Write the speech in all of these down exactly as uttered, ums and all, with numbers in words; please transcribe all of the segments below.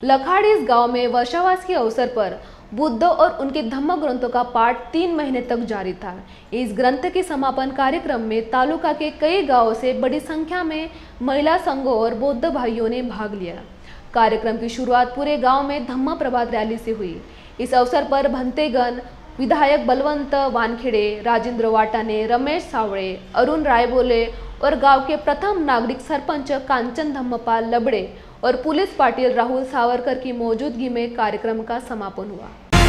लखाड़ीस गांव में वर्षावास के अवसर पर बुद्ध और उनके धम्म ग्रंथों का पाठ तीन महीने तक जारी था। इस ग्रंथ के समापन कार्यक्रम में तालुका के कई गांवों से बड़ी संख्या में महिला संघों और बौद्ध भाइयों ने भाग लिया। कार्यक्रम की शुरुआत पूरे गांव में धम्म प्रभात रैली से हुई। इस अवसर पर भंतेगन विधायक बलवंत वानखेड़े, राजेंद्र वाटाने, रमेश सावळे, अरुण रायबोले और गांव के प्रथम नागरिक सरपंच कांचन धम्मपाल लबड़े और पुलिस पाटिल राहुल सावरकर की मौजूदगी में कार्यक्रम का समापन हुआ।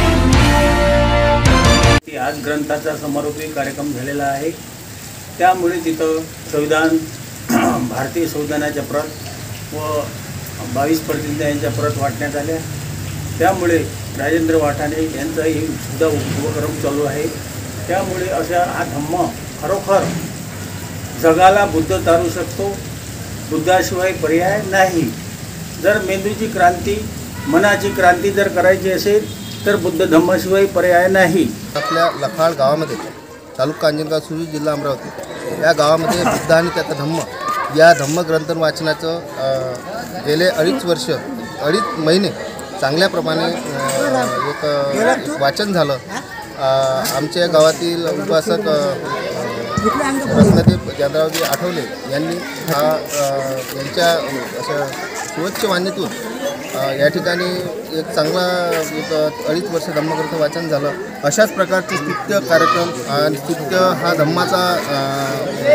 आज ग्रंथाचा समारोपी कार्यक्रम झालेला आहे। त्यामुळे तिथं संविधान भारतीय संविधानाच्या प्रत व बावीस प्रतिनिध्यांच्या प्रत वाटण्यात आल्या। त्यामुळे राजेंद्र वाटाणे यांचाही सुद्धा उपक्रम चालू आहे। त्यामुळे अशा हा धम्म खरोखर जगाला बुद्ध तारू शकतो, बुद्धाशिवाय पर्याय नाही। जर मेंदूची क्रांती, मनाची क्रांती जर करायची असेल तर बुद्ध धम्माशिवाय पर्याय नाही। आपल्या लखाड गावामध्ये तालुका अंजनगाव सुरू जिल्हा अमरावती या गावामध्ये बुद्ध आणि त्याचा धम्म या धम्म ग्रंथ वाचनाचं गेले अडीच वर्ष अडीच महिने चांगल्या प्रमाणे एक वाचन झालं। आमच्या गावातील उपासक रत्नदेव चंद्रावजी आठवले यांनी हा यांच्या अशा स्वच्छ वाणीतून या ठिकाणी एक चांगला एक अडीच वर्ष धम्मग्रंथ वाचन झालं। अशाच प्रकारचे स्तुत्य कार्यक्रम आणि स्तुत्य हा धम्माचा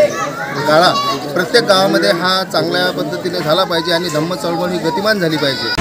गाळा प्रत्येक गावामध्ये हा चांगल्या पद्धतीने झाला पाहिजे आणि धम्म चळवळ ही गतिमान झाली पाहिजे।